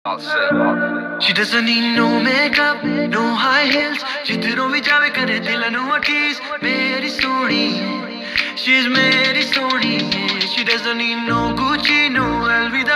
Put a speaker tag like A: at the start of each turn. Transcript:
A: She doesn't need no makeup, no high heels. जिधरों भी जावे करे दिल ਨੂੰ tease. मेरी सोनी, she's मेरी Soni. She doesn't need no Gucci, no LV.